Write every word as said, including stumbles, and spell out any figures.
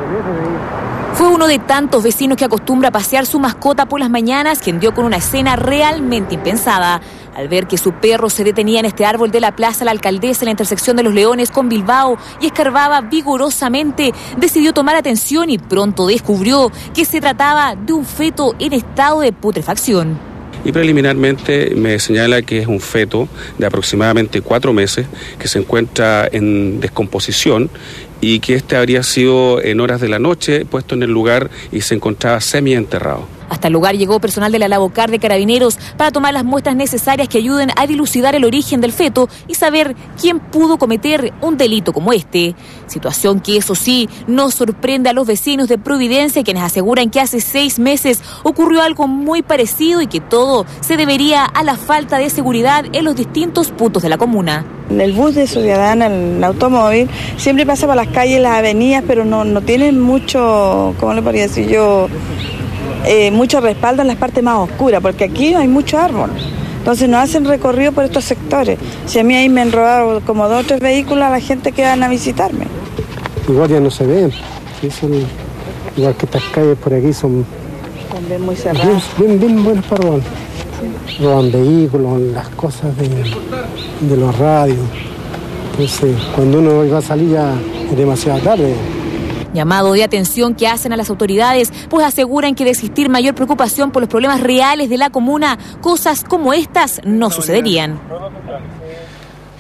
Fue uno de tantos vecinos que acostumbra a pasear su mascota por las mañanas quien dio con una escena realmente impensada. Al ver que su perro se detenía en este árbol de la Plaza La Alcaldesa en la intersección de Los Leones con Bilbao y escarbaba vigorosamente, decidió tomar atención y pronto descubrió que se trataba de un feto en estado de putrefacción. Y preliminarmente me señala que es un feto de aproximadamente cuatro meses que se encuentra en descomposición y que este habría sido en horas de la noche puesto en el lugar y se encontraba semienterrado. Hasta el lugar llegó personal de la Lavocar de Carabineros para tomar las muestras necesarias que ayuden a dilucidar el origen del feto y saber quién pudo cometer un delito como este. Situación que, eso sí, no sorprende a los vecinos de Providencia, quienes aseguran que hace seis meses ocurrió algo muy parecido y que todo se debería a la falta de seguridad en los distintos puntos de la comuna. El bus de Ciudadana, el automóvil, siempre pasa por las calles, las avenidas, pero no, no tienen mucho, ¿cómo le podría decir yo? Eh, mucho respaldo en las partes más oscuras, porque aquí hay mucho árbol. Entonces no hacen recorrido por estos sectores. Si a mí ahí me han robado como dos o tres vehículos a la gente que van a visitarme. Igual ya no se ven. Sí, son, igual que estas calles por aquí son también muy cerradas. Bien, bien, bien buenas para robar. Sí. Roban vehículos, las cosas de, de los radios. Entonces, cuando uno va a salir ya es demasiado tarde. Llamado de atención que hacen a las autoridades, pues aseguran que de existir mayor preocupación por los problemas reales de la comuna, cosas como estas no sucederían.